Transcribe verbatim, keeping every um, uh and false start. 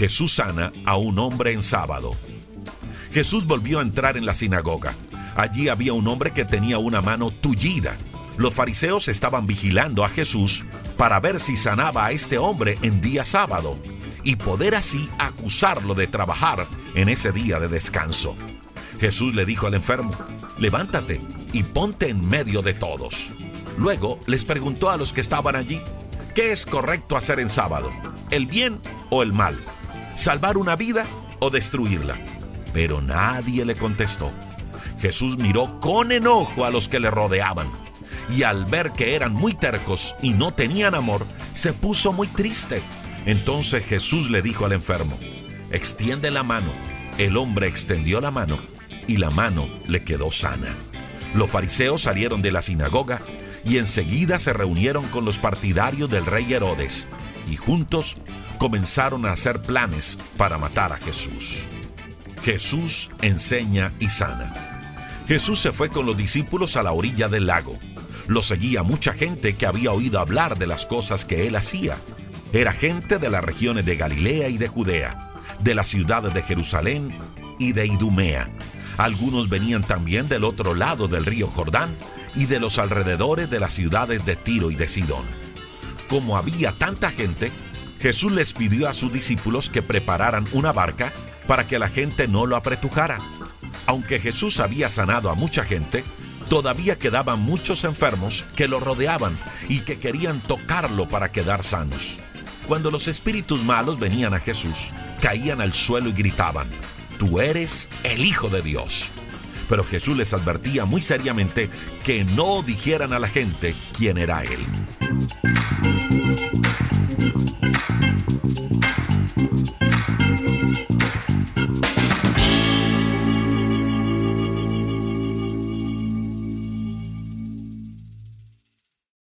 Jesús sana a un hombre en sábado. Jesús volvió a entrar en la sinagoga. Allí había un hombre que tenía una mano tullida. Los fariseos estaban vigilando a Jesús para ver si sanaba a este hombre en día sábado y poder así acusarlo de trabajar en ese día de descanso. Jesús le dijo al enfermo: levántate y ponte en medio de todos. Luego les preguntó a los que estaban allí: ¿qué es correcto hacer en sábado? ¿El bien o el mal? ¿Salvar una vida o destruirla? Pero nadie le contestó. Jesús miró con enojo a los que le rodeaban, y al ver que eran muy tercos y no tenían amor, se puso muy triste. Entonces Jesús le dijo al enfermo: extiende la mano. El hombre extendió la mano y la mano le quedó sana. Los fariseos salieron de la sinagoga y enseguida se reunieron con los partidarios del rey Herodes, y juntos comenzaron a hacer planes para matar a Jesús. Jesús enseña y sana. Jesús se fue con los discípulos a la orilla del lago. Lo seguía mucha gente que había oído hablar de las cosas que él hacía. Era gente de las regiones de Galilea y de Judea, de las ciudades de Jerusalén y de Idumea. Algunos venían también del otro lado del río Jordán y de los alrededores de las ciudades de Tiro y de Sidón. Como había tanta gente, Jesús les pidió a sus discípulos que prepararan una barca para que la gente no lo apretujara. Aunque Jesús había sanado a mucha gente, todavía quedaban muchos enfermos que lo rodeaban y que querían tocarlo para quedar sanos. Cuando los espíritus malos venían a Jesús, caían al suelo y gritaban: tú eres el Hijo de Dios. Pero Jesús les advertía muy seriamente que no dijeran a la gente quién era él.